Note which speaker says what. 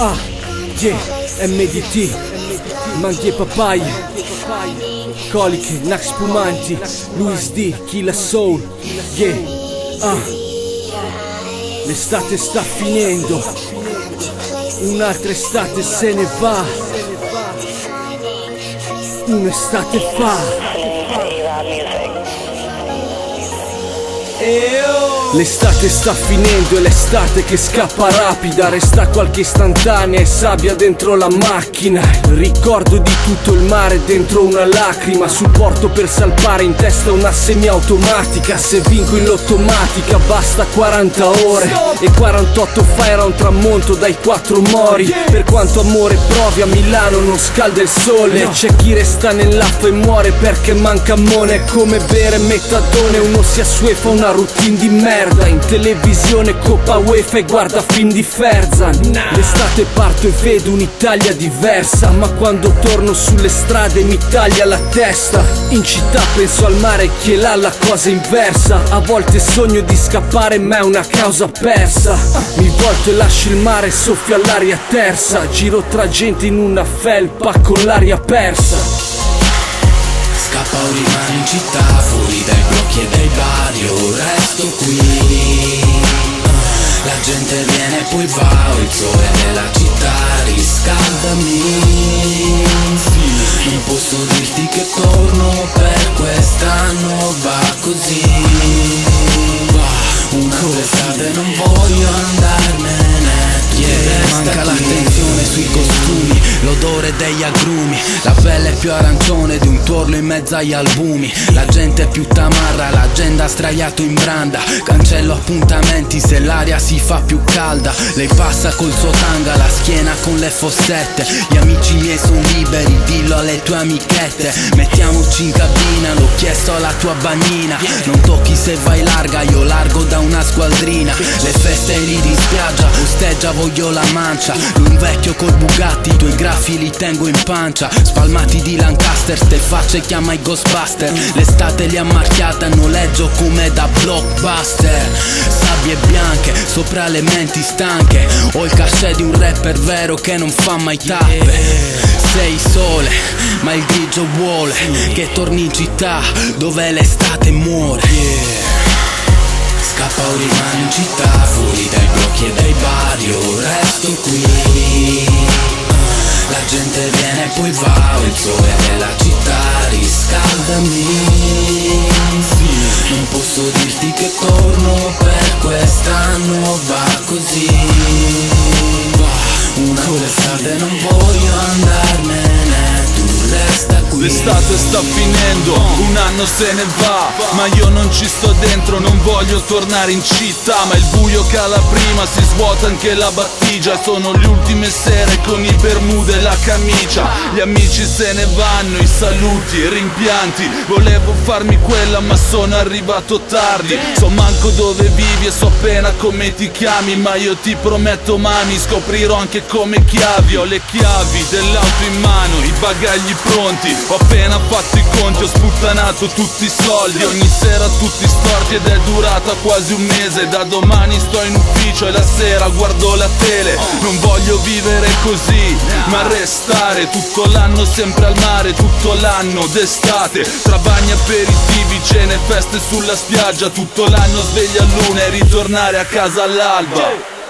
Speaker 1: Yeah, MDT, Manchi e Papai, Coliche, Nax Spumanti, Luis D, Killa Soul. Yeah, l'estate sta finendo, un'altra estate se ne va, un'estate fa. L'estate sta finendo, è l'estate che scappa rapida. Resta qualche istantanea e sabbia dentro la macchina. Il ricordo di tutto il mare dentro una lacrima. Supporto per salpare, in testa una semiautomatica. Se vinco in lottomatica basta 40 ore e 48 fa era un tramonto dai 4 mori. Per quanto amore provi a Milano non scalda il sole. C'è chi resta nell'acqua e muore perché manca ammone. È come bere metadone, uno si assuefa una routine di merda. In televisione Coppa UEFA e guarda film di Ferzan. L'estate parto e vedo un'Italia diversa, ma quando torno sulle strade mi taglia la testa. In città penso al mare che là la cosa inversa. A volte sogno di scappare ma è una causa persa. Mi volto e lascio il mare e soffio all'aria tersa. Giro tra gente in una felpa con l'aria persa.
Speaker 2: Scappa o rimane in città, fuori dai blocchi e dai bar, io resto qui. La gente viene e poi va, il sole della città riscaldami. Non posso dirti che torno per quest'anno, va così. Un'altra estate non voglio andarmene. Manca l'attenzione sui costumi, l'odore degli agrumi, la pelle è più arancione di un tuorlo in mezzo agli albumi. La gente è più tamarra, l'agenda straiato in branda. Cancello appuntamenti se l'aria si fa più calda. Lei passa col suo tanga, la schiena con le fossette. Gli amici miei sono liberi, dillo alle tue amichette. Mettiamoci in cabina, l'ho chiesto alla tua bagnina. Non tocchi se vai larga, io largo da una squadrina. Le feste lì di spiaggia, osteggia voglio la mancia. Un vecchio col Bugatti, i tuoi graffi li tengo in pancia. Spalmati di Lancaster, ste facce chiama i Ghostbuster. L'estate li ha marchiate a noleggio come da blockbuster. Sabbie bianche, sopra le menti stanche. Ho il cachet di un rapper vero che non fa mai tappe. Sei sole, ma il grigio vuole che torni in città dove l'estate muore. Scappa o rimane in città, fuori dai blocchi e dai bar, io resto qui. La gente viene e poi va, il sole della città riscaldami. Non posso dirti che torno per quest'anno, va così. Una estate non voglio andarmene, tu resta qui.
Speaker 3: L'estate sta finendo, un anno se ne va, ma io non ci sto dentro, non voglio tornare in città. Ma il buio cala prima, si svuota anche la battigia. Sono le ultime sere con i bermude e la camicia. Gli amici se ne vanno, i saluti, i rimpianti. Volevo farmi quella ma sono arrivato tardi. So manco dove vivi e so appena come ti chiami, ma io ti prometto mani, scoprirò anche come chiavi. Ho le chiavi dell'auto in mano, i bagagli pronti. Ho appena fatto i conti, ho sputtanato tutti i soldi. Ogni sera tutti storti ed è durata quasi un mese. Da domani sto in ufficio e la sera guardo la tele. Non voglio vivere così, ma restare tutto l'anno sempre al mare, tutto l'anno d'estate. Tra bagni, aperitivi, cene, feste sulla spiaggia. Tutto l'anno sveglia a luna e ritornare a casa all'alba.